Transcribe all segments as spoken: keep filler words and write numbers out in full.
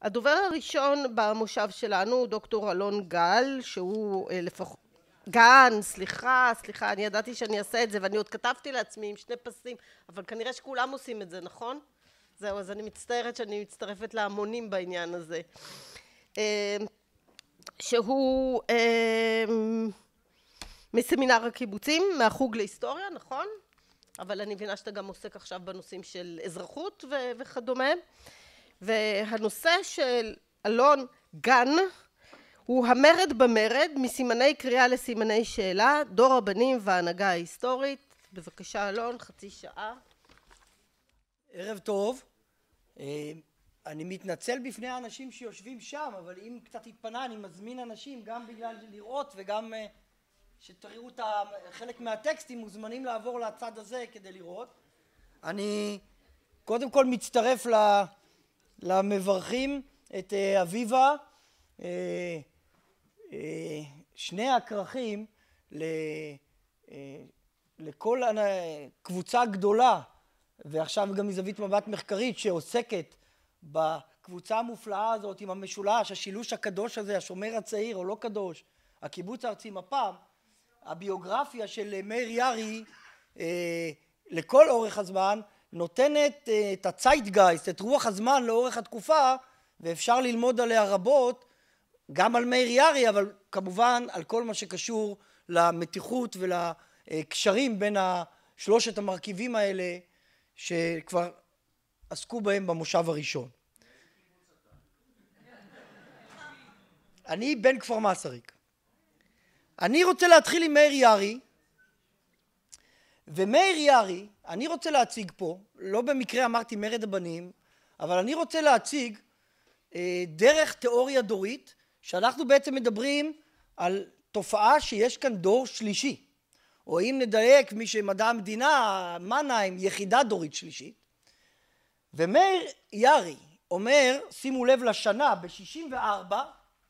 הדובר הראשון במושב שלנו הוא דוקטור אלון גל, שהוא לפחות... גן, סליחה, סליחה, אני ידעתי שאני אעשה את זה, ואני עוד כתבתי לעצמי עם שני פסים, אבל כנראה שכולם עושים את זה, נכון? זהו, אז אני מצטערת שאני מצטרפת להמונים בעניין הזה. שהוא מסמינר הקיבוצים, מהחוג להיסטוריה, נכון? אבל אני מבינה שאתה גם עוסק עכשיו בנושאים של אזרחות וכדומה. והנושא של אלון גן הוא המרד במרד, מסימני קריאה לסימני שאלה, דור הבנים וההנהגה ההיסטורית. בבקשה אלון, חצי שעה. ערב טוב. אני מתנצל בפני האנשים שיושבים שם, אבל אם קצת התפנה אני מזמין אנשים גם בגלל לראות וגם שתראו את חלק מהטקסטים, מוזמנים לעבור לצד הזה כדי לראות. אני קודם כל מצטרף למברכים את אביבה, שני הכרכים לכל קבוצה גדולה, ועכשיו גם מזווית מבט מחקרית שעוסקת בקבוצה המופלאה הזאת עם המשולש, השילוש הקדוש הזה, השומר הצעיר או לא קדוש, הקיבוץ הארצי מפ"ם, הביוגרפיה של מאיר יערי לכל אורך הזמן נותנת את הצייטגייסט, את רוח הזמן לאורך התקופה, ואפשר ללמוד עליה רבות, גם על מאיר יערי, אבל כמובן על כל מה שקשור למתיחות ולקשרים בין שלושת המרכיבים האלה שכבר עסקו בהם במושב הראשון. אני בן כפר מסריק. אני רוצה להתחיל עם מאיר יערי, ומאיר יערי, אני רוצה להציג פה, לא במקרה אמרתי מרד הבנים, אבל אני רוצה להציג אה, דרך תיאוריה דורית, שאנחנו בעצם מדברים על תופעה שיש כאן דור שלישי, או אם נדייק מי שמדע המדינה, מנהיים, יחידה דורית שלישית. ומאיר יערי אומר, שימו לב לשנה, ב-שישים וארבע,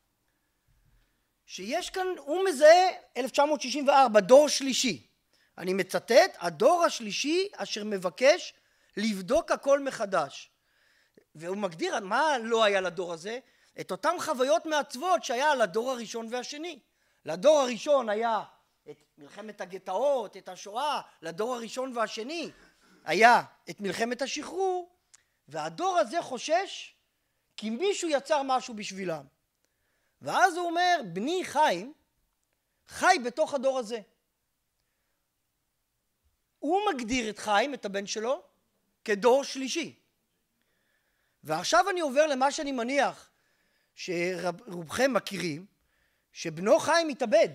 שיש כאן, הוא מזהה אלף תשע מאות שישים וארבע, דור שלישי. אני מצטט, הדור השלישי אשר מבקש לבדוק הכל מחדש. והוא מגדיר מה לא היה לדור הזה, את אותם חוויות מעצבות שהיה לדור הראשון והשני. לדור הראשון היה את מלחמת הגטאות, את השואה, לדור הראשון והשני היה את מלחמת השחרור, והדור הזה חושש כי מישהו יצר משהו בשבילם. ואז הוא אומר, בני חיים חי בתוך הדור הזה. הוא מגדיר את חיים, את הבן שלו, כדור שלישי. ועכשיו אני עובר למה שאני מניח שרובכם מכירים, שבנו חיים התאבד.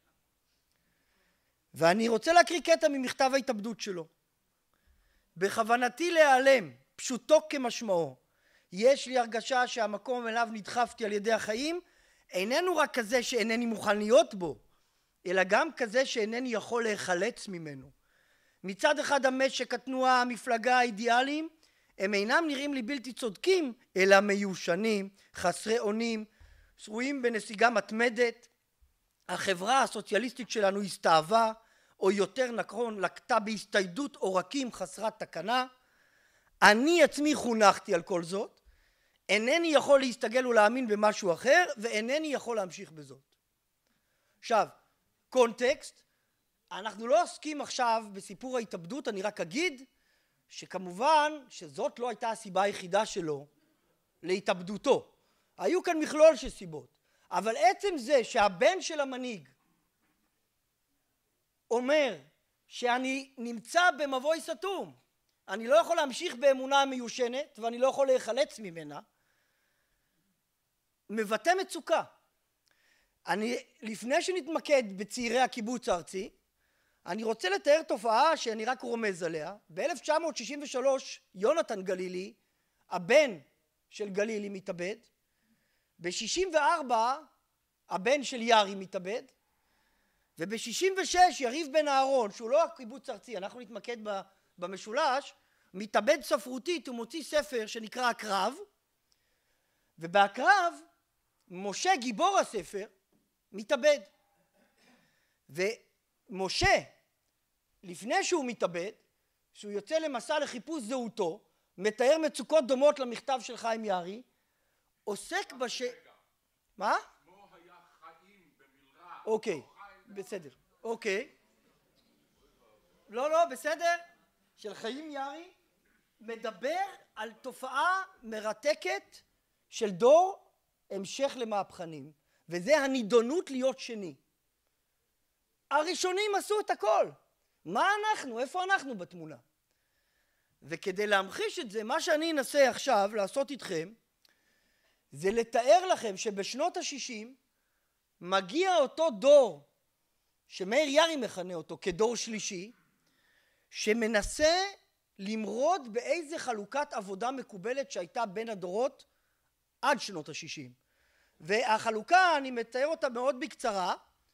ואני רוצה להקריא קטע ממכתב ההתאבדות שלו. בכוונתי להיעלם, פשוטו כמשמעו. יש לי הרגשה שהמקום אליו נדחפתי על ידי החיים, איננו רק כזה שאינני מוכן להיות בו, אלא גם כזה שאינני יכול להיחלץ ממנו. מצד אחד המשק, התנועה, המפלגה, האידיאלים, הם אינם נראים לי בלתי צודקים, אלא מיושנים, חסרי אונים, שרויים בנסיגה מתמדת. החברה הסוציאליסטית שלנו הסתאבה, או יותר נכון, לקטה בהסתיידות עורקים חסרת תקנה. אני עצמי חונכתי על כל זאת, אינני יכול להסתגל ולהאמין במשהו אחר, ואינני יכול להמשיך בזאת. עכשיו, קונטקסט, אנחנו לא עוסקים עכשיו בסיפור ההתאבדות, אני רק אגיד שכמובן שזאת לא הייתה הסיבה היחידה שלו להתאבדותו. היו כאן מכלול של סיבות, אבל עצם זה שהבן של המנהיג אומר שאני נמצא במבוי סתום, אני לא יכול להמשיך באמונה מיושנת ואני לא יכול להיחלץ ממנה, מבטא מצוקה. אני, לפני שנתמקד בצעירי הקיבוץ הארצי, אני רוצה לתאר תופעה שאני רק רומז עליה. ב-אלף תשע מאות שישים ושלוש יונתן גלילי, הבן של גלילי, מתאבד. ב-שישים וארבע הבן של יערי מתאבד. וב-שישים ושש יריב בן אהרון, שהוא לא הקיבוץ הארצי, אנחנו נתמקד במשולש, מתאבד ספרותית ומוציא ספר שנקרא הקרב. ובהקרב משה גיבור הספר מתאבד. ומשה, לפני שהוא מתאבד, שהוא יוצא למסע לחיפוש זהותו, מתאר מצוקות דומות למכתב של חיים יערי, עוסק בש... מה? שמו היה חיים במלרע. אוקיי, בסדר. אוקיי. לא, לא, בסדר. של חיים יערי מדבר על תופעה מרתקת של דור המשך למהפכנים, וזה הנידונות להיות שני. הראשונים עשו את הכל. מה אנחנו? איפה אנחנו בתמונה? וכדי להמחיש את זה, מה שאני אנסה עכשיו לעשות איתכם, זה לתאר לכם שבשנות ה-שישים מגיע אותו דור, שמאיר יערי מכנה אותו כדור שלישי, שמנסה למרוד באיזה חלוקת עבודה מקובלת שהייתה בין הדורות עד שנות ה-שישים. והחלוקה, אני מתאר אותה מאוד בקצרה,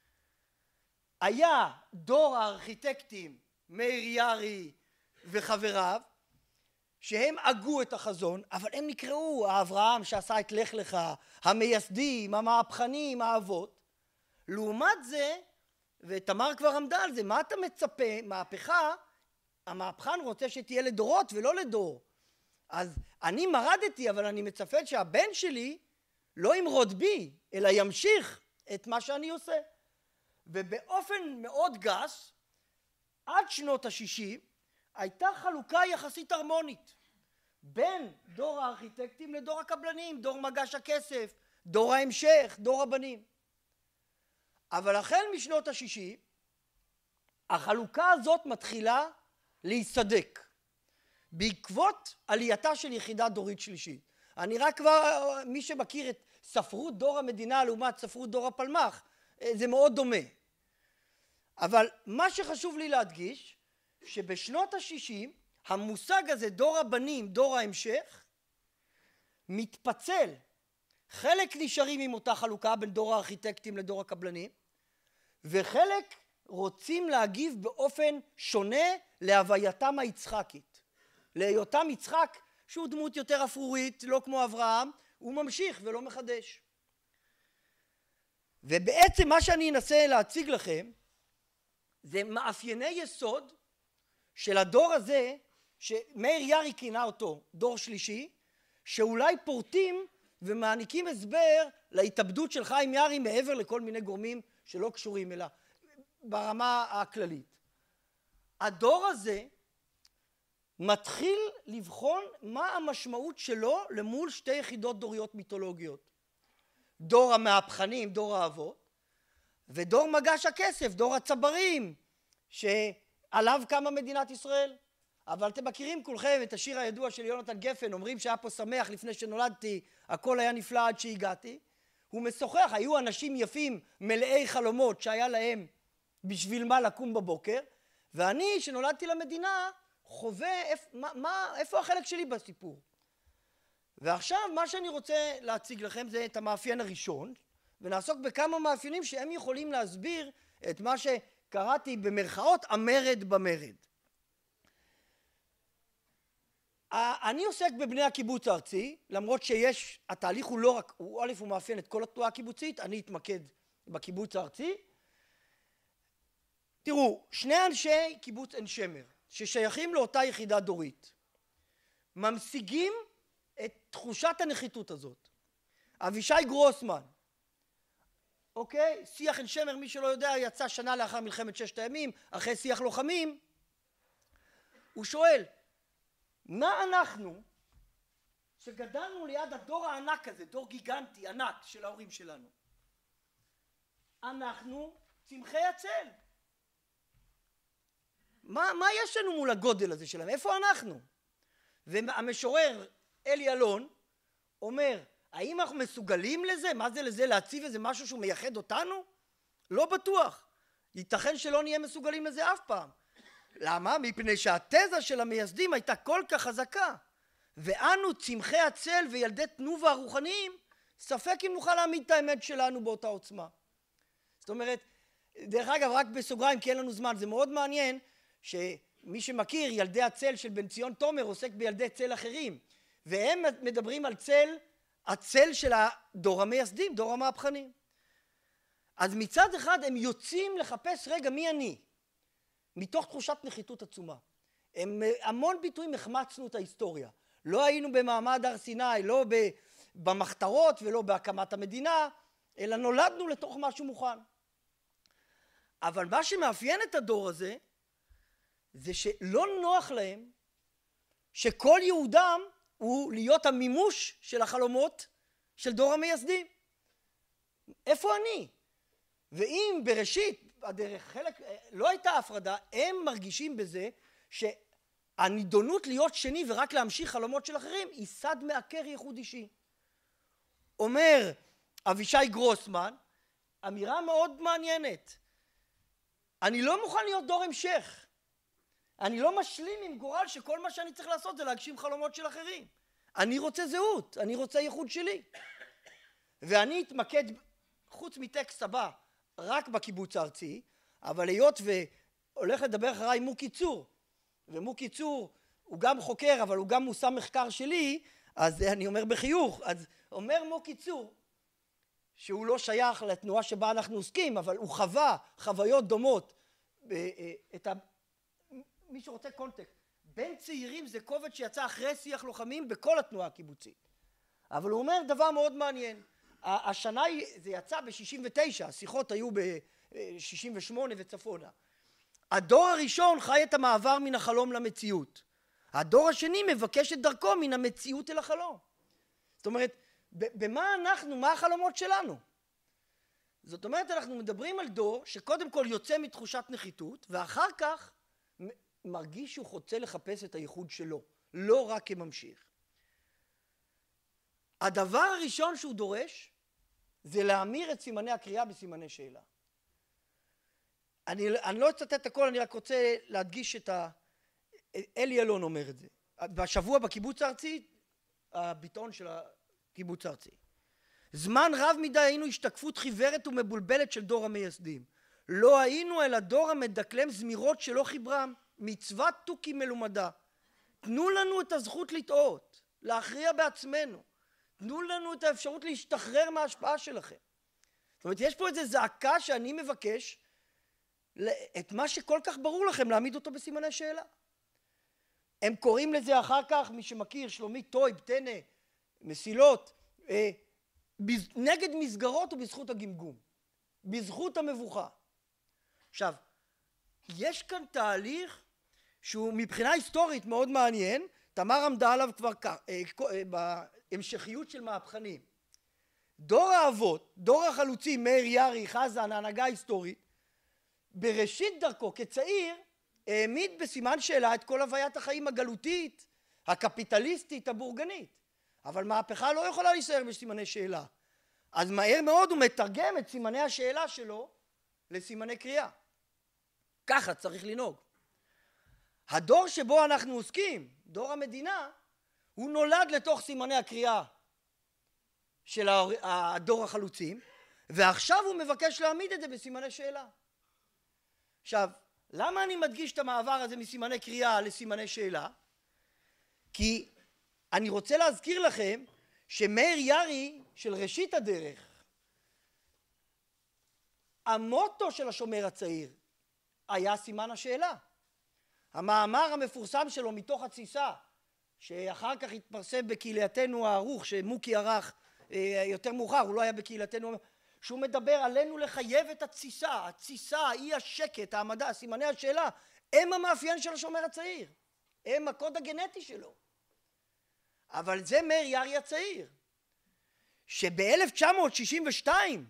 היה דור הארכיטקטים מאיר יערי וחבריו, שהם הגו את החזון, אבל הם נקראו אברהם שעשה את לך לך, המייסדים, המהפכנים, האבות. לעומת זה, ותמר כבר עמדה על זה, מה אתה מצפה? מהפכה, המהפכן רוצה שתהיה לדורות ולא לדור. אז אני מרדתי, אבל אני מצפה שהבן שלי לא ימרוד בי, אלא ימשיך את מה שאני עושה. ובאופן מאוד גס, עד שנות ה-שישים, הייתה חלוקה יחסית הרמונית בין דור הארכיטקטים לדור הקבלנים, דור מגש הכסף, דור ההמשך, דור הבנים. אבל החל משנות ה-שישים, החלוקה הזאת מתחילה להיסדק בעקבות עלייתה של יחידה דורית שלישית. אני רק כבר, מי שמכיר את ספרות דור המדינה לעומת ספרות דור הפלמ"ח, זה מאוד דומה. אבל מה שחשוב לי להדגיש, שבשנות ה-שישים המושג הזה, דור הבנים, דור ההמשך, מתפצל. חלק נשארים עם אותה חלוקה בין דור הארכיטקטים לדור הקבלנים, וחלק רוצים להגיב באופן שונה להווייתם היצחקית. להיותם יצחק, שהוא דמות יותר אפרורית, לא כמו אברהם, הוא ממשיך ולא מחדש. ובעצם מה שאני אנסה להציג לכם, זה מאפייני יסוד של הדור הזה, שמאיר יערי כינה אותו דור שלישי, שאולי פורטים ומעניקים הסבר להתאבדות של חיים יערי מעבר לכל מיני גורמים שלא קשורים אליה, ברמה הכללית. הדור הזה מתחיל לבחון מה המשמעות שלו למול שתי יחידות דוריות מיתולוגיות. דור המהפכנים, דור האבות, ודור מגש הכסף, דור הצברים, שעליו קמה מדינת ישראל. אבל אתם מכירים כולכם את השיר הידוע של יונתן גפן, אומרים שהיה פה שמח לפני שנולדתי, הכל היה נפלא עד שהגעתי. הוא משוחח, היו אנשים יפים מלאי חלומות שהיה להם בשביל מה לקום בבוקר, ואני שנולדתי למדינה חווה איפ, מה, מה, איפה החלק שלי בסיפור. ועכשיו מה שאני רוצה להציג לכם זה את המאפיין הראשון, ונעסוק בכמה מאפיינים שהם יכולים להסביר את מה שקראתי במרכאות המרד במרד. אני עוסק בבני הקיבוץ הארצי, למרות שיש, התהליך הוא לא רק, הוא א' הוא מאפיין את כל התנועה הקיבוצית, אני אתמקד בקיבוץ הארצי. תראו, שני אנשי קיבוץ עין שמר, ששייכים לאותה יחידה דורית, ממשיגים את תחושת הנחיתות הזאת. אבישי גרוסמן, אוקיי? שיח עין שמר, מי שלא יודע, יצא שנה לאחר מלחמת ששת הימים, אחרי שיח לוחמים. הוא שואל, מה אנחנו, שגדלנו ליד הדור הענק הזה, דור גיגנטי, ענק של ההורים שלנו, אנחנו צמחי הצל. מה, מה יש לנו מול הגודל הזה שלהם? איפה אנחנו? והמשורר אלי אלון אומר, האם אנחנו מסוגלים לזה? מה זה לזה? להציב איזה משהו שהוא מייחד אותנו? לא בטוח. ייתכן שלא נהיה מסוגלים לזה אף פעם. למה? מפני שהתזה של המייסדים הייתה כל כך חזקה, ואנו צמחי הצל וילדי תנובה הרוחניים, ספק אם נוכל להעמיד את האמת שלנו באותה עוצמה. זאת אומרת, דרך אגב, רק בסוגריים, כי אין לנו זמן, זה מאוד מעניין שמי שמכיר, ילדי הצל של בן ציון תומר עוסק בילדי צל אחרים, והם מדברים על צל, הצל של הדור המייסדים, דור המהפכנים. אז מצד אחד הם יוצאים לחפש, רגע, מי אני? מתוך תחושת נחיתות עצומה. הם המון ביטויים החמצנו את ההיסטוריה. לא היינו במעמד הר סיני, לא במחתרות ולא בהקמת המדינה, אלא נולדנו לתוך משהו מוכן. אבל מה שמאפיין את הדור הזה, זה שלא נוח להם שכל ייעודם הוא להיות המימוש של החלומות של דור המייסדים. איפה אני? ואם בראשית הדרך חלק, לא הייתה הפרדה, הם מרגישים בזה שהנידונות להיות שני ורק להמשיך חלומות של אחרים היא סד מעקר ייחוד אישי. אומר אבישי גרוסמן אמירה מאוד מעניינת, אני לא מוכן להיות דור המשך, אני לא משלים עם גורל שכל מה שאני צריך לעשות זה להגשים חלומות של אחרים. אני רוצה זהות, אני רוצה ייחוד שלי. ואני אתמקד, חוץ מטקסט הבא, רק בקיבוץ הארצי, אבל היות והולך לדבר אחריי מוקי צור, ומוקי צור הוא גם חוקר אבל הוא גם מושא מחקר שלי, אז אני אומר בחיוך, אז אומר מוקי צור שהוא לא שייך לתנועה שבה אנחנו עוסקים, אבל הוא חווה חוויות דומות, את ה... מי שרוצה קונטקסט, בין צעירים זה קובץ שיצא אחרי שיח לוחמים בכל התנועה הקיבוצית. אבל הוא אומר דבר מאוד מעניין, השנה זה יצא ב-שישים ותשע, השיחות היו ב-שישים ושמונה וצפונה. הדור הראשון חי את המעבר מן החלום למציאות. הדור השני מבקש את דרכו מן המציאות אל החלום. זאת אומרת, במה אנחנו, מה החלומות שלנו? זאת אומרת, אנחנו מדברים על דור שקודם כל יוצא מתחושת נחיתות, ואחר כך מרגיש שהוא רוצה לחפש את הייחוד שלו, לא רק כממשיך. הדבר הראשון שהוא דורש, זה להמיר את סימני הקריאה בסימני שאלה. אני, אני לא אצטט את הכל, אני רק רוצה להדגיש את ה... אלי אלון אומר את זה. בשבוע בקיבוץ הארצי, הביטאון של הקיבוץ הארצי. זמן רב מדי היינו השתקפות חיוורת ומבולבלת של דור המייסדים. לא היינו אלא דור המדקלם זמירות שלא חיברם, מצוות תוכי מלומדה. תנו לנו את הזכות לטעות, להכריע בעצמנו. תנו לנו את האפשרות להשתחרר מההשפעה שלכם. זאת אומרת, יש פה איזו זעקה שאני מבקש את מה שכל כך ברור לכם להעמיד אותו בסימני שאלה. הם קוראים לזה אחר כך, מי שמכיר, שלומית טויב, טנא, מסילות, אה, בז... נגד מסגרות ובזכות הגמגום, בזכות המבוכה. עכשיו, יש כאן תהליך שהוא מבחינה היסטורית מאוד מעניין, תמר עמדה עליו כבר כך, אה, אה, בהמשכיות של מהפכנים. דור האבות, דור החלוצים, מאיר יארי, חזן, ההנהגה ההיסטורית, בראשית דרכו כצעיר, העמיד בסימן שאלה את כל הוויית החיים הגלותית, הקפיטליסטית, הבורגנית. אבל מהפכה לא יכולה להישאר בסימני שאלה. אז מהר מאוד הוא מתרגם את סימני השאלה שלו לסימני קריאה. ככה צריך לנהוג. הדור שבו אנחנו עוסקים, דור המדינה, הוא נולד לתוך סימני הקריאה של הדור החלוצים, ועכשיו הוא מבקש להעמיד את זה בסימני שאלה. עכשיו, למה אני מדגיש את המעבר הזה מסימני קריאה לסימני שאלה? כי אני רוצה להזכיר לכם שמאיר יארי של ראשית הדרך, המוטו של השומר הצעיר היה סימן השאלה. המאמר המפורסם שלו מתוך התסיסה, שאחר כך התפרסם בקהילתנו הערוך, שמוקי ערך יותר מאוחר, הוא לא היה בקהילתנו, שהוא מדבר עלינו לחייב את התסיסה, התסיסה, אי השקט, העמדה, סימני השאלה, הם המאפיין של השומר הצעיר, הם הקוד הגנטי שלו. אבל זה מאיר יארי הצעיר, שב-אלף תשע מאות שישים ושתיים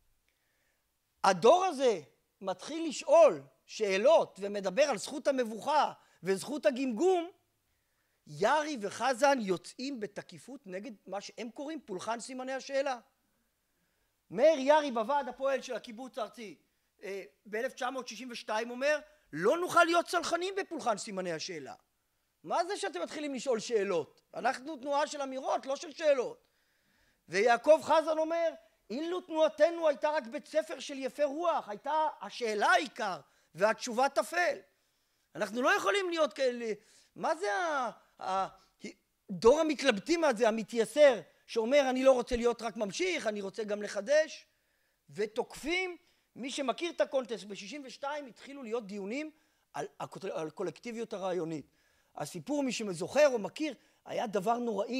הדור הזה מתחיל לשאול שאלות ומדבר על זכות המבוכה וזכות הגמגום, יארי וחזן יוצאים בתקיפות נגד מה שהם קוראים פולחן סימני השאלה. מאיר יארי בוועד הפועל של הקיבוץ הארצי ב-אלף תשע מאות שישים ושתיים אומר, לא נוכל להיות צלחנים בפולחן סימני השאלה. מה זה שאתם מתחילים לשאול שאלות? אנחנו תנועה של אמירות, לא של שאלות. ויעקב חזן אומר, אילו תנועתנו הייתה רק בית ספר של יפי רוח, הייתה השאלה העיקר והתשובה תפל. אנחנו לא יכולים להיות כאלה, מה זה הדור המתלבטים הזה, המתייסר, שאומר אני לא רוצה להיות רק ממשיך, אני רוצה גם לחדש, ותוקפים, מי שמכיר את הקונטקסט, ב-שישים ושתיים התחילו להיות דיונים על, על קולקטיביות הרעיונית. הסיפור, מי שזוכר או מכיר, היה דבר נוראי.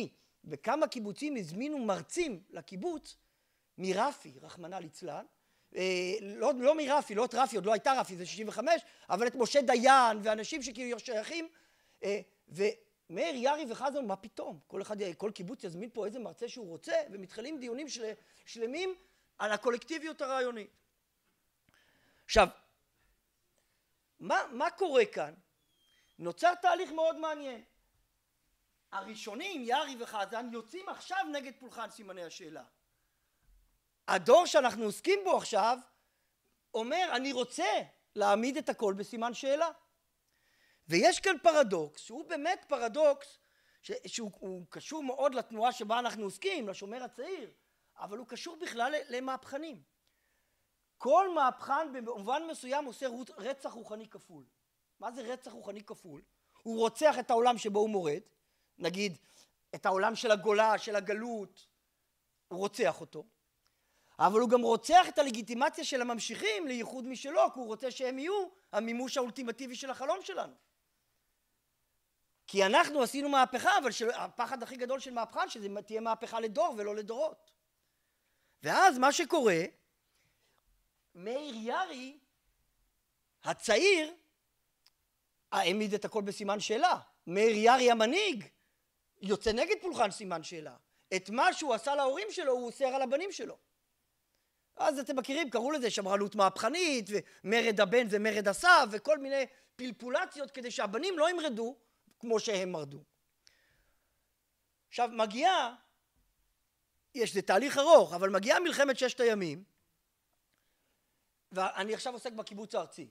וכמה קיבוצים הזמינו מרצים לקיבוץ מרפי, רחמנא ליצלן, אה, לא, לא מרפי, לא את רפי, עוד לא הייתה רפי, זה שישים וחמש, אבל את משה דיין ואנשים שכאילו שייכים, אה, ומאיר יארי וחזון, מה פתאום? כל אחד, כל קיבוץ יזמין פה איזה מרצה שהוא רוצה, ומתחילים דיונים של, שלמים על הקולקטיביות הרעיונית. עכשיו, מה, מה קורה כאן? נוצר תהליך מאוד מעניין. הראשונים, יארי וחזן, יוצאים עכשיו נגד פולחן סימני השאלה. הדור שאנחנו עוסקים בו עכשיו אומר, אני רוצה להעמיד את הכל בסימן שאלה. ויש כאן פרדוקס, שהוא באמת פרדוקס, שהוא קשור מאוד לתנועה שבה אנחנו עוסקים, לשומר הצעיר, אבל הוא קשור בכלל למהפכנים. כל מהפכן במובן מסוים עושה רצח רוחני כפול. מה זה רצח רוחני כפול? הוא רוצח את העולם שבו הוא מורד, נגיד את העולם של הגולה, של הגלות, הוא רוצח אותו, אבל הוא גם רוצח את הלגיטימציה של הממשיכים לייחוד משלו, כי הוא רוצה שהם יהיו המימוש האולטימטיבי של החלום שלנו. כי אנחנו עשינו מהפכה, אבל של... הפחד הכי גדול של מהפכן, שזה תהיה מהפכה לדור ולא לדורות. ואז מה שקורה, מאיר יארי, הצעיר, העמיד את הכל בסימן שאלה. מאיר יארי המנהיג יוצא נגד פולחן סימן שאלה. את מה שהוא עשה להורים שלו הוא אוסר על הבנים שלו. אז אתם מכירים, קראו לזה שמרנות מהפכנית, ומרד הבן זה מרד הסב, וכל מיני פלפולציות כדי שהבנים לא ימרדו כמו שהם מרדו. עכשיו מגיעה, יש זה תהליך ארוך, אבל מגיעה מלחמת ששת הימים, ואני עכשיו עוסק בקיבוץ הארצי.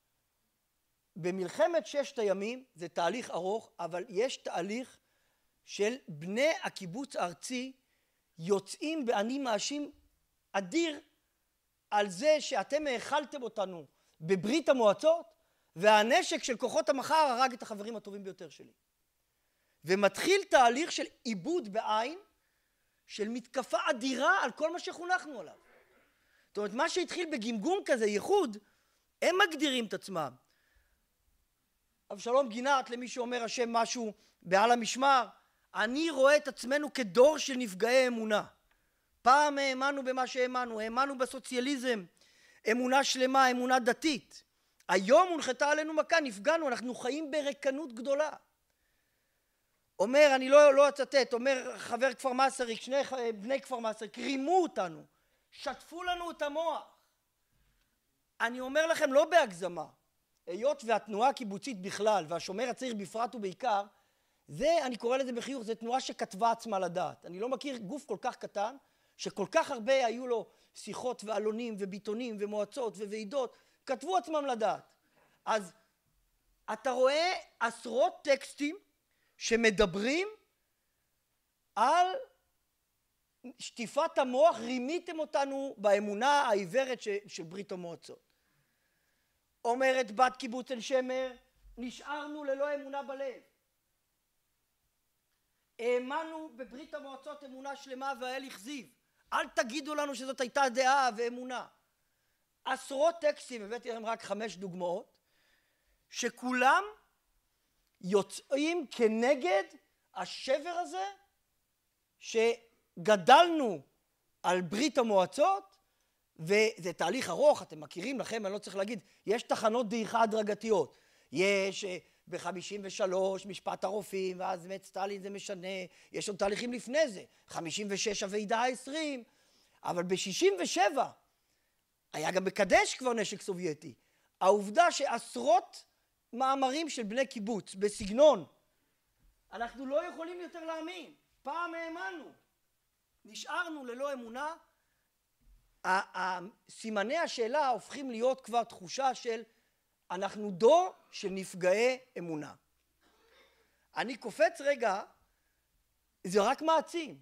במלחמת ששת הימים זה תהליך ארוך, אבל יש תהליך של בני הקיבוץ הארצי יוצאים באני מאשים אדיר על זה שאתם האכלתם אותנו בברית המועצות, והנשק של כוחות המחר הרג את החברים הטובים ביותר שלי. ומתחיל תהליך של עיבוד בעין, של מתקפה אדירה על כל מה שחונכנו עליו. זאת אומרת, מה שהתחיל בגמגום כזה, ייחוד, הם מגדירים את עצמם. אבשלום גינת, למי שאומר השם משהו בעל המשמר, אני רואה את עצמנו כדור של נפגעי אמונה. פעם האמנו במה שהאמנו, האמנו בסוציאליזם, אמונה שלמה, אמונה דתית. היום הונחתה עלינו מכה, נפגענו, אנחנו חיים ברקנות גדולה. אומר, אני לא, לא אצטט, אומר חבר כפר מסריק, שני בני כפר מסריק, רימו אותנו, שטפו לנו את המוח. אני אומר לכם, לא בהגזמה, היות והתנועה הקיבוצית בכלל, והשומר הצעיר בפרט ובעיקר, זה, אני קורא לזה בחיוך, זה תנועה שכתבה עצמה לדעת. אני לא מכיר גוף כל כך קטן, שכל כך הרבה היו לו שיחות ואלונים וביטונים ומועצות וועידות, כתבו עצמם לדעת. אז אתה רואה עשרות טקסטים שמדברים על שטיפת המוח, רימיתם אותנו באמונה העיוורת של ברית המועצות. אומרת בת קיבוץ עין שמר, נשארנו ללא אמונה בלב. האמנו בברית המועצות אמונה שלמה והאל הכזיב. אל תגידו לנו שזאת הייתה דעה ואמונה. עשרות טקסטים, הבאתי לכם רק חמש דוגמאות, שכולם יוצאים כנגד השבר הזה שגדלנו על ברית המועצות, וזה תהליך ארוך, אתם מכירים לכם, אני לא צריך להגיד, יש תחנות דעיכה הדרגתיות. יש ב-חמישים ושלוש משפט הרופאים, ואז מת סטלין זה משנה, יש עוד תהליכים לפני זה, חמישים ושש הוועידה העשרים, אבל ב-שישים ושבע היה גם בקדש כבר נשק סובייטי. העובדה שעשרות מאמרים של בני קיבוץ בסגנון, אנחנו לא יכולים יותר להאמין, פעם האמנו, נשארנו ללא אמונה, סימני השאלה הופכים להיות כבר תחושה של אנחנו דור של נפגעי אמונה. אני קופץ רגע, זה רק מעצים.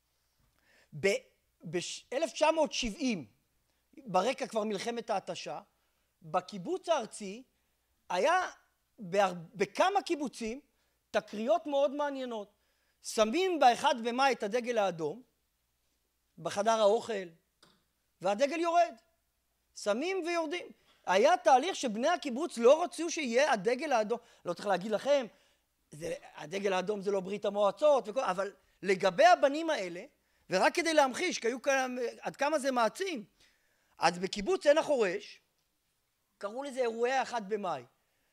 ב-אלף תשע מאות שבעים, ברקע כבר מלחמת ההתשה, בקיבוץ הארצי היה בכמה קיבוצים תקריות מאוד מעניינות. שמים באחד במאי את הדגל האדום, בחדר האוכל, והדגל יורד. שמים ויורדים. היה תהליך שבני הקיבוץ לא רצו שיהיה הדגל האדום. לא צריך להגיד לכם, זה, הדגל האדום זה לא ברית המועצות, וכל, אבל לגבי הבנים האלה, ורק כדי להמחיש, כי היו כאלה, עד כמה זה מעצים, אז בקיבוץ עין החורש, קראו לזה אירועי אחד במאי.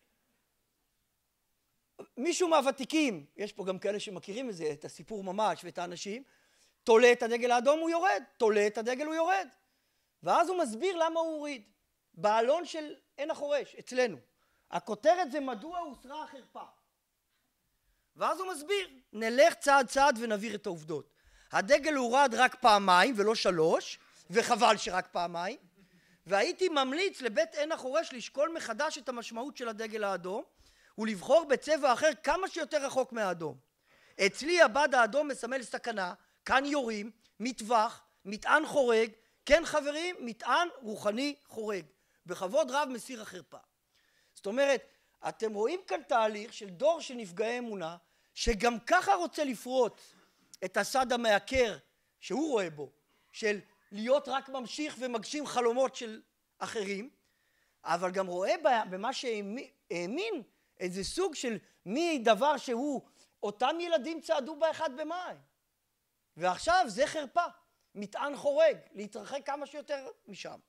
מישהו מהוותיקים, יש פה גם כאלה שמכירים את זה, את הסיפור ממש ואת האנשים, תולה את הדגל האדום הוא יורד, תולה את הדגל הוא יורד. ואז הוא מסביר למה הוא הוריד. בעלון של עין החורש, אצלנו. הכותרת זה מדוע הוסרה החרפה. ואז הוא מסביר, נלך צעד צעד ונבהיר את העובדות. הדגל הורד רק פעמיים ולא שלוש, וחבל שרק פעמיים. והייתי ממליץ לבית עין החורש לשקול מחדש את המשמעות של הדגל האדום, ולבחור בצבע אחר כמה שיותר רחוק מהאדום. אצלי הבד האדום מסמל סכנה, כאן יורים, מטווח, מטען חורג, כן חברים, מטען רוחני חורג. בכבוד רב מסיר החרפה. זאת אומרת, אתם רואים כאן תהליך של דור של נפגעי אמונה, שגם ככה רוצה לפרוץ את הסד המעקר שהוא רואה בו, של להיות רק ממשיך ומגשים חלומות של אחרים, אבל גם רואה במה שהאמין איזה סוג של מדבר שהוא, אותם ילדים צעדו באחד במאי, ועכשיו זה חרפה, מטען חורג, להתרחק כמה שיותר משם.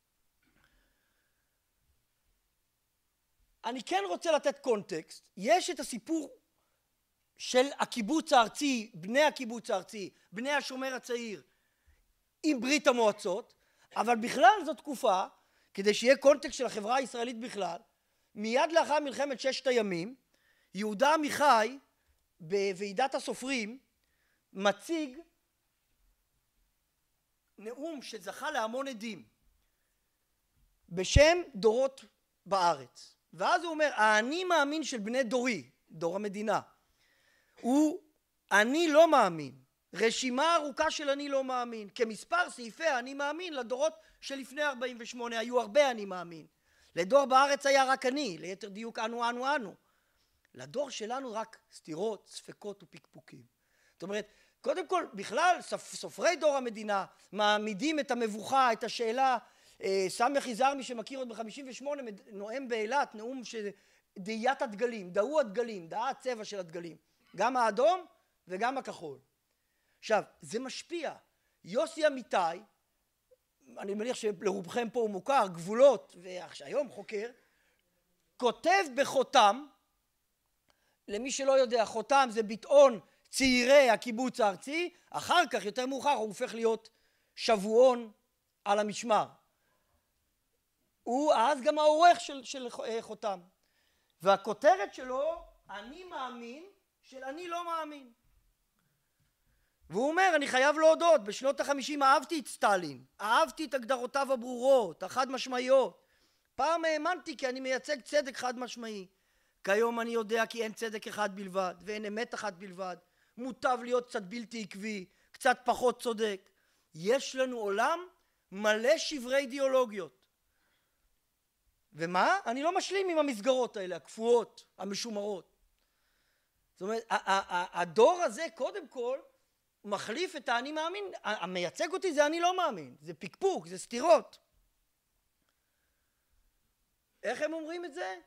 אני כן רוצה לתת קונטקסט, יש את הסיפור של הקיבוץ הארצי, בני הקיבוץ הארצי, בני השומר הצעיר, עם ברית המועצות, אבל בכלל זו תקופה, כדי שיהיה קונטקסט של החברה הישראלית בכלל, מיד לאחר מלחמת ששת הימים, יהודה עמיחי בוועידת הסופרים מציג נאום שזכה להמון עדים בשם דורות בארץ. ואז הוא אומר, האני מאמין של בני דורי, דור המדינה, הוא אני לא מאמין, רשימה ארוכה של אני לא מאמין, כמספר סעיפי אני מאמין לדורות שלפני ארבעים ושמונה היו הרבה אני מאמין. לדור בארץ היה רק אני, ליתר דיוק אנו אנו אנו. לדור שלנו רק סתירות, ספקות ופקפוקים. זאת אומרת, קודם כל בכלל סופרי דור המדינה מעמידים את המבוכה, את השאלה. סמך יזהר, מי שמכיר עוד ב-חמישים ושמונה נואם באילת נאום של דהיית הדגלים, דהו הדגלים, דהה הצבע של הדגלים, גם האדום וגם הכחול. עכשיו זה משפיע. יוסי אמיתי, אני מניח שלרובכם פה הוא מוכר, גבולות, והיום חוקר, כותב בחותם, למי שלא יודע, חותם זה ביטאון צעירי הקיבוץ הארצי, אחר כך יותר מאוחר הוא הופך להיות שבועון על המשמר. הוא אז גם העורך של, של חותם, והכותרת שלו אני מאמין של אני לא מאמין. והוא אומר, אני חייב להודות, בשנות החמישים אהבתי את סטלין, אהבתי את הגדרותיו הברורות, החד משמעיות. פעם האמנתי כי אני מייצג צדק חד משמעי. כיום אני יודע כי אין צדק אחד בלבד, ואין אמת אחת בלבד. מוטב להיות קצת בלתי עקבי, קצת פחות צודק. יש לנו עולם מלא שברי אידיאולוגיות. ומה? אני לא משלים עם המסגרות האלה, הקפואות, המשומרות. זאת אומרת, הדור הזה קודם כל מחליף את האני מאמין, המייצג אותי זה אני לא מאמין, זה פקפוק, זה סתירות. איך הם אומרים את זה?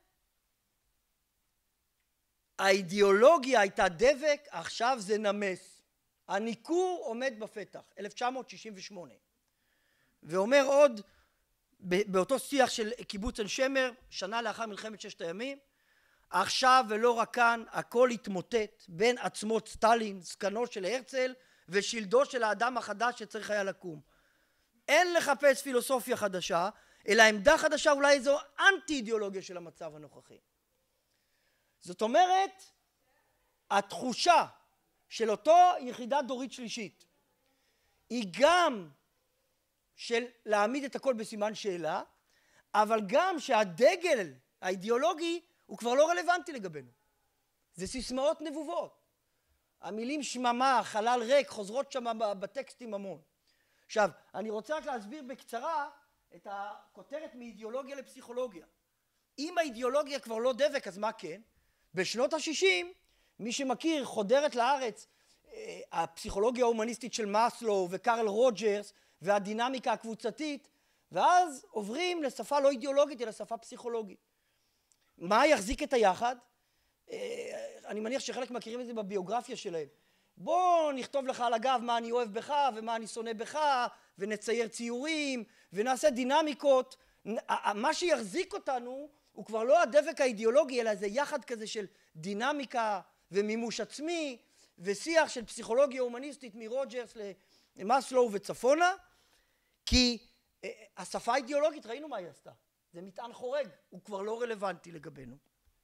האידיאולוגיה הייתה דבק, עכשיו זה נמס. הניכור עומד בפתח, אלף תשע מאות שישים ושמונה. ואומר עוד, באותו שיח של קיבוץ עין שמר, שנה לאחר מלחמת ששת הימים, עכשיו ולא רק כאן, הכל התמוטט בין עצמות סטלין, זקנו של הרצל, ושלדו של האדם החדש שצריך היה לקום. אין לחפש פילוסופיה חדשה, אלא עמדה חדשה, אולי איזו אנטי אידיאולוגיה של המצב הנוכחי. זאת אומרת, התחושה של אותו יחידה דורית שלישית, היא גם של להעמיד את הכל בסימן שאלה, אבל גם שהדגל האידיאולוגי הוא כבר לא רלוונטי לגבינו. זה סיסמאות נבובות. המילים שממה, חלל ריק, חוזרות שם בטקסטים המון. עכשיו, אני רוצה רק להסביר בקצרה את הכותרת מאידיאולוגיה לפסיכולוגיה. אם האידיאולוגיה כבר לא דבק, אז מה כן? בשנות ה-שישים, מי שמכיר, חודרת לארץ הפסיכולוגיה ההומניסטית של מאסלו וקרל רוג'רס והדינמיקה הקבוצתית, ואז עוברים לשפה לא אידיאולוגית, אלא שפה פסיכולוגית. מה יחזיק את היחד? אני מניח שחלק מכירים את זה בביוגרפיה שלהם. בוא נכתוב לך על הגב מה אני אוהב בך ומה אני שונא בך, ונצייר ציורים, ונעשה דינמיקות. מה שיחזיק אותנו הוא כבר לא הדבק האידיאולוגי, אלא זה יחד כזה של דינמיקה ומימוש עצמי, ושיח של פסיכולוגיה הומניסטית מרוג'רס למאסלו וצפונה, כי השפה האידיאולוגית, ראינו מה היא עשתה. זה מטען חורג, הוא כבר לא רלוונטי לגבינו.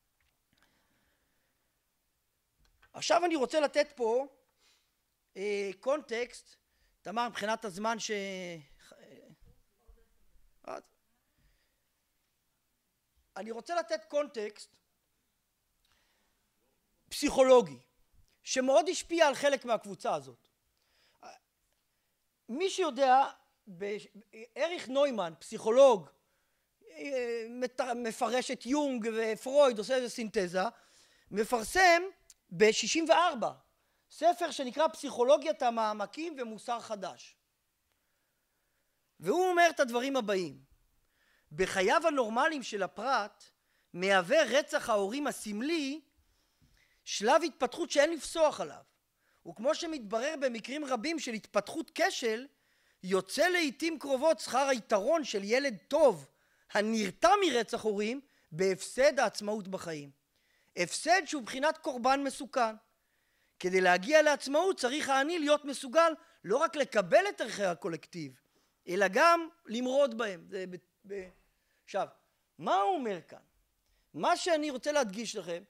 עכשיו אני רוצה לתת פה אה, קונטקסט, תמר, מבחינת הזמן ש... אני רוצה לתת קונטקסט פסיכולוגי, שמאוד השפיע על חלק מהקבוצה הזאת. מי שיודע, אריך נוימן, פסיכולוג, מפרש את יונג ופרויד, עושה איזו סינתזה, מפרסם ב-שישים וארבע ספר שנקרא פסיכולוגיית המעמקים ומוסר חדש. והוא אומר את הדברים הבאים: בחייו הנורמליים של הפרט מהווה רצח ההורים הסמלי שלב התפתחות שאין לפסוח עליו, וכמו שמתברר במקרים רבים של התפתחות כשל, יוצא לעתים קרובות שכר היתרון של ילד טוב הנרתע מרצח הורים בהפסד העצמאות בחיים. הפסד שהוא בחינת קורבן מסוכן. כדי להגיע לעצמאות צריך העני להיות מסוגל לא רק לקבל את ערכי הקולקטיב, אלא גם למרוד בהם. זה ב... ב... עכשיו, מה הוא אומר כאן? מה שאני רוצה להדגיש לכם,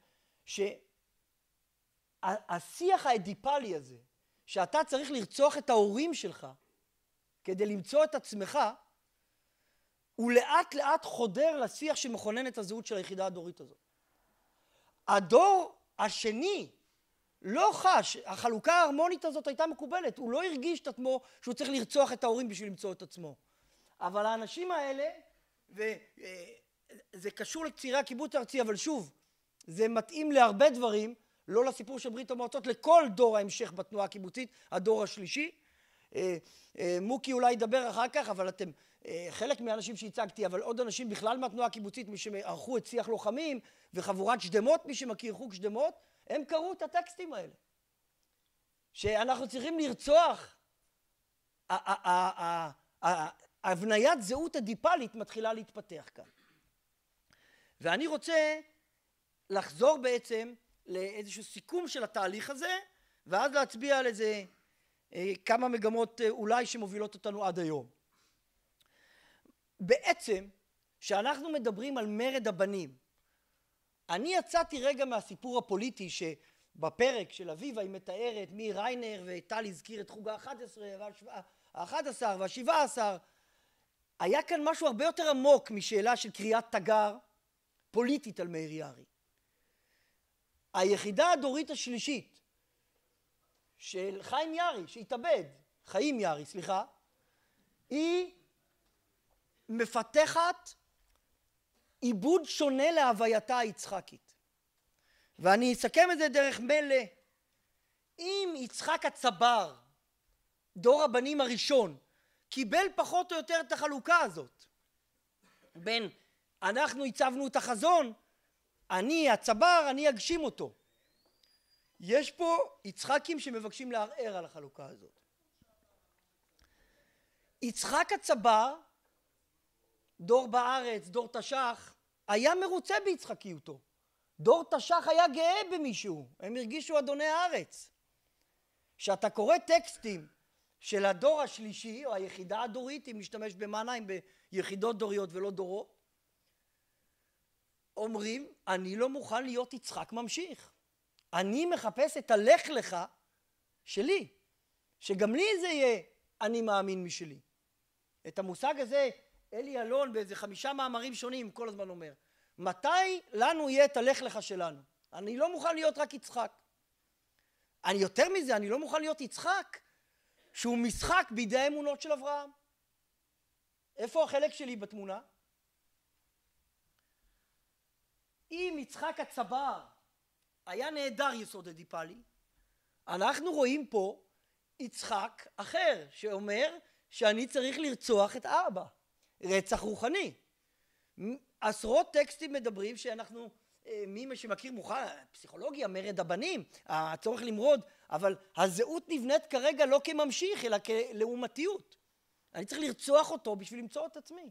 שהשיח האדיפלי הזה, שאתה צריך לרצוח את ההורים שלך כדי למצוא את עצמך, הוא לאט לאט חודר לשיח שמכונן את הזהות של היחידה הדורית הזאת. הדור השני לא חש, החלוקה ההרמונית הזאת הייתה מקובלת, הוא לא הרגיש את עצמו שהוא צריך לרצוח את ההורים בשביל למצוא את עצמו. אבל האנשים האלה, וזה קשור לקצירי הקיבוץ הארצי, אבל שוב, זה מתאים להרבה דברים, לא לסיפור של ברית המועצות, לכל דור ההמשך בתנועה הקיבוצית, הדור השלישי. מוקי אולי ידבר אחר כך, אבל אתם, חלק מהאנשים שהצגתי, אבל עוד אנשים בכלל מהתנועה הקיבוצית, מי שערכו את שיח לוחמים, וחבורת שדמות, מי שמכיר חוג שדמות, הם קראו את הטקסטים האלה. שאנחנו צריכים לרצוח, הבניית זהות הדיפלית מתחילה להתפתח כאן. ואני רוצה לחזור בעצם לאיזשהו סיכום של התהליך הזה, ואז להצביע על איזה כמה מגמות אולי שמובילות אותנו עד היום. בעצם, כשאנחנו מדברים על מרד הבנים, אני יצאתי רגע מהסיפור הפוליטי שבפרק של אביבה היא מתארת מי ריינר וטל הזכיר את חוג ה-אחד עשר וה-אחד עשר וה-שבע עשרה. היה כאן משהו הרבה יותר עמוק משאלה של קריאת תגר פוליטית על מאיר יערי. היחידה הדורית השלישית של חיים יערי, שהתאבד, חיים יערי, סליחה, היא מפתחת עיבוד שונה להווייתה היצחקית. ואני אסכם את זה דרך מלא. אם יצחק הצבר, דור הבנים הראשון, קיבל פחות או יותר את החלוקה הזאת, בין אנחנו הצבנו את החזון, אני הצבר, אני אגשים אותו. יש פה יצחקים שמבקשים לערער על החלוקה הזאת. יצחק הצבר, דור בארץ, דור תש"ח, היה מרוצה ביצחקיותו. דור תש"ח היה גאה במישהו, הם הרגישו אדוני הארץ. כשאתה קורא טקסטים של הדור השלישי, או היחידה הדורית, אם משתמש במעניים ביחידות דוריות ולא דורות, אומרים, אני לא מוכן להיות יצחק ממשיך. אני מחפש את הלך לך שלי, שגם לי זה יהיה אני מאמין משלי. את המושג הזה אלי אלון באיזה חמישה מאמרים שונים כל הזמן אומר, מתי לנו יהיה את הלך לך שלנו? אני לא מוכן להיות רק יצחק. אני יותר מזה, אני לא מוכן להיות יצחק שהוא משחק בידי האמונות של אברהם. איפה החלק שלי בתמונה? אם יצחק הצבר היה נהדר יסוד אדיפלי, אנחנו רואים פה יצחק אחר שאומר שאני צריך לרצוח את אבא. רצח רוחני. עשרות טקסטים מדברים שאנחנו מי שמכיר מוכן, פסיכולוגיה, מרד הבנים, הצורך למרוד, אבל הזהות נבנית כרגע לא כממשיך, אלא כלעומתיות. אני צריך לרצוח אותו בשביל למצוא את עצמי.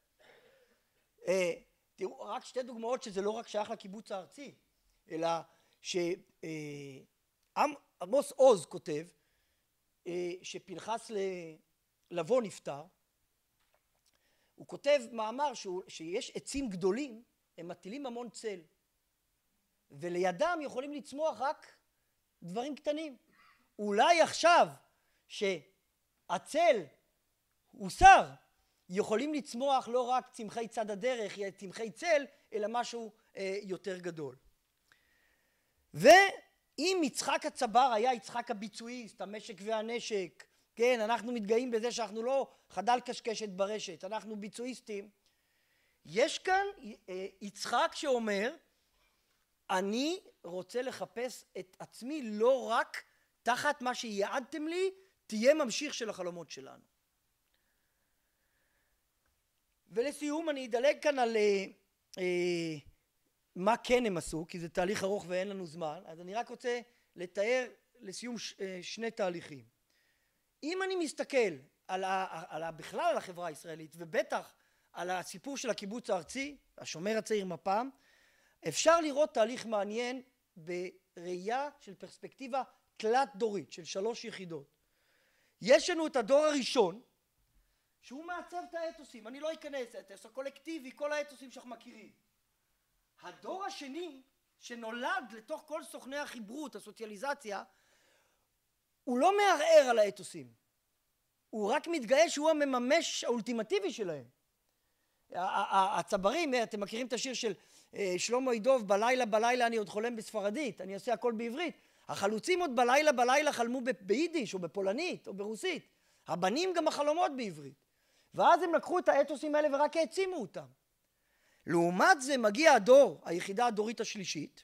תראו, רק שתי דוגמאות שזה לא רק שייך לקיבוץ הארצי, אלא שעמוס עוז כותב שפנחס לבון נפטר, הוא כותב מאמר שיש עצים גדולים, הם מטילים המון צל, ולידם יכולים לצמוח רק דברים קטנים. אולי עכשיו שהצל הוסר, יכולים לצמוח לא רק צמחי צד הדרך, צמחי צל, אלא משהו אה, יותר גדול. ואם יצחק הצבר היה יצחק הביצועיסט, המשק והנשק, כן, אנחנו מתגאים בזה שאנחנו לא חדל קשקשת ברשת, אנחנו ביצועיסטים, יש כאן אה, יצחק שאומר, אני רוצה לחפש את עצמי לא רק תחת מה שיעדתם לי, תהיה ממשיך של החלומות שלנו. ולסיום אני אדלג כאן על אה, אה, מה כן הם עשו, כי זה תהליך ארוך ואין לנו זמן, אז אני רק רוצה לתאר לסיום ש, אה, שני תהליכים. אם אני מסתכל על, ה, על ה, בכלל על החברה הישראלית, ובטח על הסיפור של הקיבוץ הארצי, השומר הצעיר מפ"ם, אפשר לראות תהליך מעניין בראייה של פרספקטיבה תלת דורית של שלוש יחידות. יש לנו את הדור הראשון, שהוא מעצב את האתוסים, אני לא אכנס, האתוס הקולקטיבי, כל האתוסים שאנחנו מכירים. הדור השני, שנולד לתוך כל סוכני החיברות, הסוציאליזציה, הוא לא מערער על האתוסים, הוא רק מתגאה שהוא המממש האולטימטיבי שלהם. הצברים, אתם מכירים את השיר של שלמה ידוב, בלילה בלילה אני עוד חולם בספרדית, אני עושה הכל בעברית. החלוצים עוד בלילה בלילה חלמו ביידיש או בפולנית או ברוסית. הבנים גם החלומות בעברית. ואז הם לקחו את האתוסים האלה ורק העצימו אותם. לעומת זה מגיע הדור, היחידה הדורית השלישית,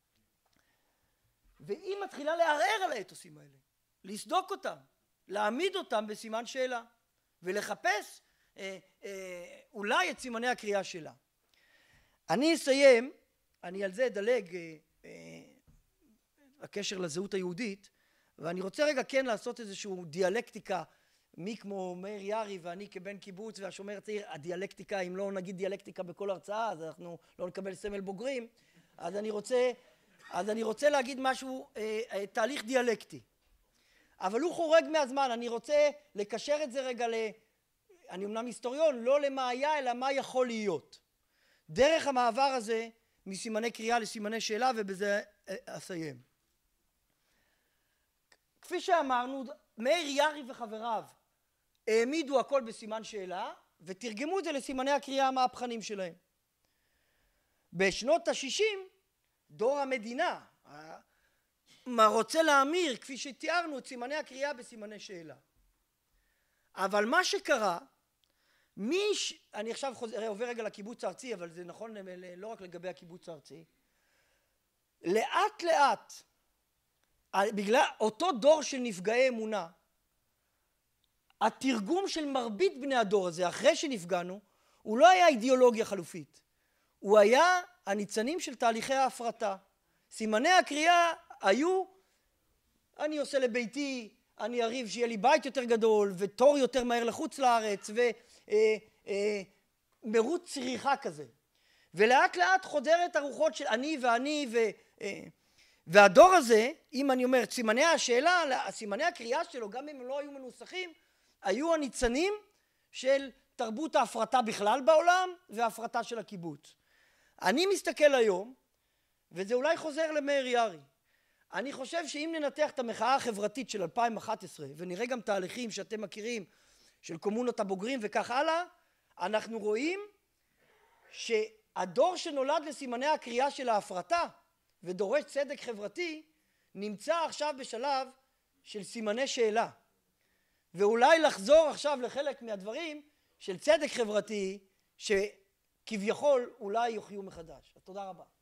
והיא מתחילה לערער על האתוסים האלה, לסדוק אותם, להעמיד אותם בסימן שאלה, ולחפש אה, אה, אולי את סימני הקריאה שלה. אני אסיים, אני על זה אדלג אה, אה, הקשר לזהות היהודית, ואני רוצה רגע כן לעשות איזשהו דיאלקטיקה, מי כמו מאיר יערי ואני כבן קיבוץ והשומר הצעיר, הדיאלקטיקה, אם לא נגיד דיאלקטיקה בכל הרצאה, אז אנחנו לא נקבל סמל בוגרים, אז אני רוצה, אז אני רוצה להגיד משהו, אה, אה, תהליך דיאלקטי. אבל הוא חורג מהזמן, אני רוצה לקשר את זה רגע ל... אני אמנם היסטוריון, לא למה היה, אלא מה יכול להיות. דרך המעבר הזה, מסימני קריאה לסימני שאלה, ובזה אסיים. כפי שאמרנו, מאיר יערי וחבריו העמידו הכל בסימן שאלה, ותרגמו את זה לסימני הקריאה המהפכנים שלהם. בשנות ה-שישים, דור המדינה, מה רוצה להמיר, כפי שתיארנו, את סימני הקריאה בסימני שאלה. אבל מה שקרה, מי ש... אני עכשיו חוזר, עובר רגע לקיבוץ הארצי, אבל זה נכון לא רק לגבי הקיבוץ הארצי. לאט לאט, בגלל אותו דור של נפגעי אמונה, התרגום של מרבית בני הדור הזה, אחרי שנפגענו, הוא לא היה אידיאולוגיה חלופית. הוא היה הניצנים של תהליכי ההפרטה. סימני הקריאה היו, אני עושה לביתי, אני אריב שיהיה לי בית יותר גדול, ותור יותר מהר לחוץ לארץ, ומרוץ צריכה כזה. ולאט לאט חודרת הרוחות של אני ואני, ו, והדור הזה, אם אני אומר, סימני השאלה, סימני הקריאה שלו, גם אם הם לא היו מנוסחים, היו הניצנים של תרבות ההפרטה בכלל בעולם, וההפרטה של הקיבוץ. אני מסתכל היום, וזה אולי חוזר למאיר יערי, אני חושב שאם ננתח את המחאה החברתית של אלפיים ואחת עשרה, ונראה גם תהליכים שאתם מכירים, של קומונות הבוגרים וכך הלאה, אנחנו רואים שהדור שנולד לסימני הקריאה של ההפרטה, ודורש צדק חברתי, נמצא עכשיו בשלב של סימני שאלה. ואולי לחזור עכשיו לחלק מהדברים של צדק חברתי, שכביכול אולי יוחיו מחדש. תודה רבה.